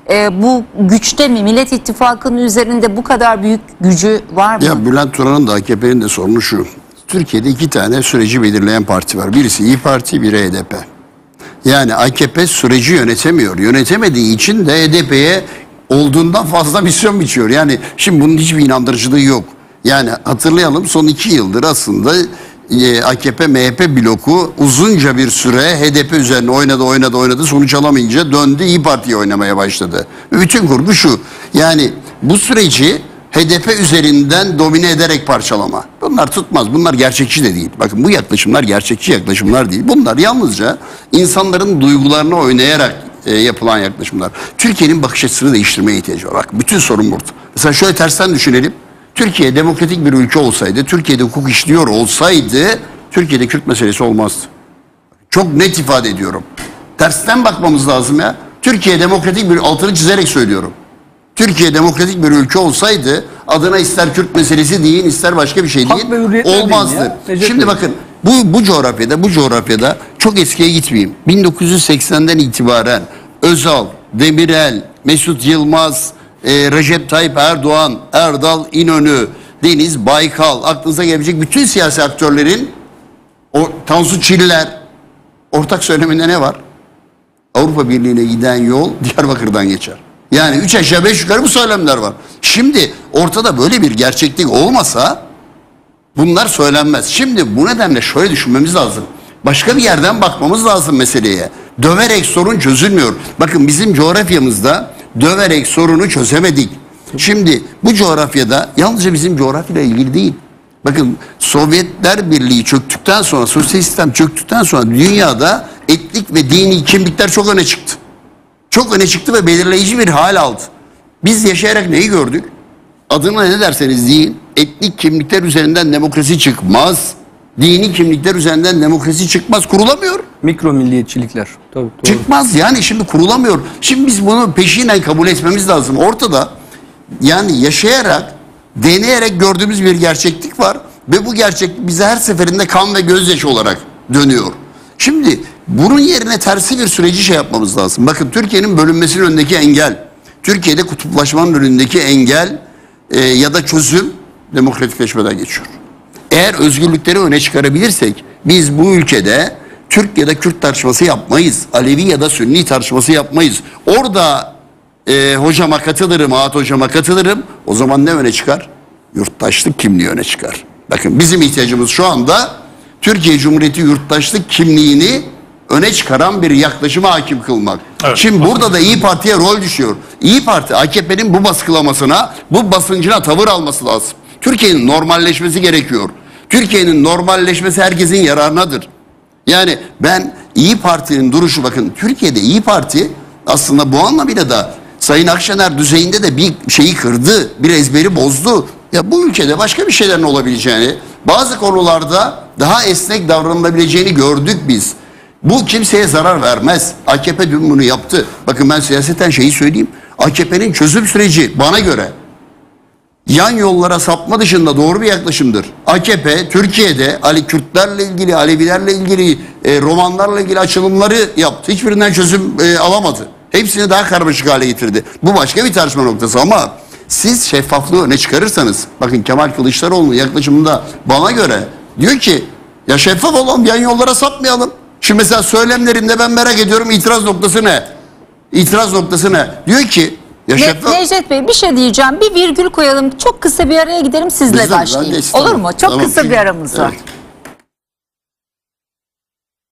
bu güçte mi? Millet İttifakı'nın üzerinde bu kadar büyük gücü var mı? Ya Bülent Turan'ın da AKP'nin de sorunu şu. Türkiye'de iki tane süreci belirleyen parti var. Birisi İYİ Parti, biri HDP. Yani AKP süreci yönetemiyor. Yönetemediği için de HDP'ye olduğundan fazla misyon biçiyor. Yani şimdi bunun hiçbir inandırıcılığı yok. Yani hatırlayalım, son 2 yıldır aslında AKP-MHP bloku uzunca bir süre HDP üzerine oynadı. Sonuç alamayınca döndü İYİ Parti'ye oynamaya başladı. Bütün kurgu şu. Yani bu süreci HDP üzerinden domine ederek parçalama. Bunlar tutmaz. Bunlar gerçekçi de değil. Bakın bu yaklaşımlar gerçekçi yaklaşımlar değil. Bunlar yalnızca insanların duygularına oynayarak yapılan yaklaşımlar. Türkiye'nin bakış açısını değiştirmeye ihtiyacı var. Bak bütün sorun burada. Mesela şöyle tersten düşünelim. Türkiye demokratik bir ülke olsaydı, Türkiye'de hukuk işliyor olsaydı, Türkiye'de Kürt meselesi olmazdı. Çok net ifade ediyorum. Tersten bakmamız lazım ya. Türkiye demokratik bir, altını çizerek söylüyorum. Türkiye demokratik bir ülke olsaydı adına ister Kürt meselesi deyin, ister başka bir şey deyin, olmazdı. Şimdi bakın bu coğrafyada çok eskiye gitmeyeyim. 1980'den itibaren Özal, Demirel, Mesut Yılmaz, Recep Tayyip Erdoğan, Erdal İnönü, Deniz Baykal, aklınıza gelebilecek bütün siyasi aktörlerin, Tansu Çiller, ortak söyleminde ne var? Avrupa Birliği'ne giden yol Diyarbakır'dan geçer. Yani 3 aşağı 5 yukarı bu söylemler var. Şimdi ortada böyle bir gerçeklik olmasa bunlar söylenmez. Şimdi bu nedenle şöyle düşünmemiz lazım. Başka bir yerden bakmamız lazım meseleye. Döverek sorun çözülmüyor. Bakın bizim coğrafyamızda döverek sorunu çözemedik. Şimdi bu coğrafyada yalnızca bizim coğrafyayla ilgili değil. Bakın Sovyetler Birliği çöktükten sonra, sosyalist sistem çöktükten sonra dünyada etnik ve dini kimlikler çok öne çıktı. Çok öne çıktı ve belirleyici bir hal aldı. Biz yaşayarak neyi gördük? Adına ne derseniz deyin, etnik kimlikler üzerinden demokrasi çıkmaz. Dini kimlikler üzerinden demokrasi çıkmaz, kurulamıyor. Mikro milliyetçilikler. Tabii, doğru. Çıkmaz yani, şimdi kurulamıyor. Şimdi biz bunu peşinen kabul etmemiz lazım. Ortada yani yaşayarak, deneyerek gördüğümüz bir gerçeklik var. Ve bu gerçeklik bize her seferinde kan ve gözyaşı olarak dönüyor. Şimdi bunun yerine tersi bir süreci şey yapmamız lazım. Bakın Türkiye'nin bölünmesinin önündeki engel, Türkiye'de kutuplaşmanın önündeki engel ya da çözüm demokratikleşmeden geçiyor. Eğer özgürlükleri öne çıkarabilirsek biz bu ülkede Türk ya da Kürt tartışması yapmayız. Alevi ya da Sünni tartışması yapmayız. Orada hocama katılırım, Ahat hocama katılırım. O zaman ne öne çıkar? Yurttaşlık kimliği öne çıkar. Bakın bizim ihtiyacımız şu anda Türkiye Cumhuriyeti yurttaşlık kimliğini öne çıkaran bir yaklaşıma hakim kılmak. Evet, şimdi burada da İYİ Parti'ye rol düşüyor. İYİ Parti AKP'nin bu baskılamasına, bu basıncına tavır alması lazım. Türkiye'nin normalleşmesi gerekiyor. Türkiye'nin normalleşmesi herkesin yararınadır. Yani ben İYİ Parti'nin duruşu, bakın Türkiye'de İYİ Parti aslında bu anlamıyla da Sayın Akşener düzeyinde de bir şeyi kırdı, bir ezberi bozdu. Ya bu ülkede başka bir şeylerin olabileceğini, bazı konularda daha esnek davranılabileceğini gördük biz. Bu kimseye zarar vermez. AKP dün bunu yaptı. Bakın ben siyaseten şeyi söyleyeyim. AKP'nin çözüm süreci bana göre yan yollara sapma dışında doğru bir yaklaşımdır. AKP Türkiye'de Kürtlerle ilgili, Alevilerle ilgili, romanlarla ilgili açılımları yaptı. Hiçbirinden çözüm alamadı. Hepsini daha karmaşık hale getirdi. Bu başka bir tartışma noktası ama siz şeffaflığı öne çıkarırsanız, bakın Kemal Kılıçdaroğlu'nun yaklaşımında bana göre diyor ki ya şeffaf olalım, yan yollara sapmayalım. Şimdi mesela söylemlerinde ben merak ediyorum, itiraz noktası ne? İtiraz noktası ne? Diyor ki ya şeffaf... Necdet Bey bir şey diyeceğim. Bir virgül koyalım. Çok kısa bir araya gidelim, sizle başlayayım. Olur mu? Çok kısa bir aramız var. Evet.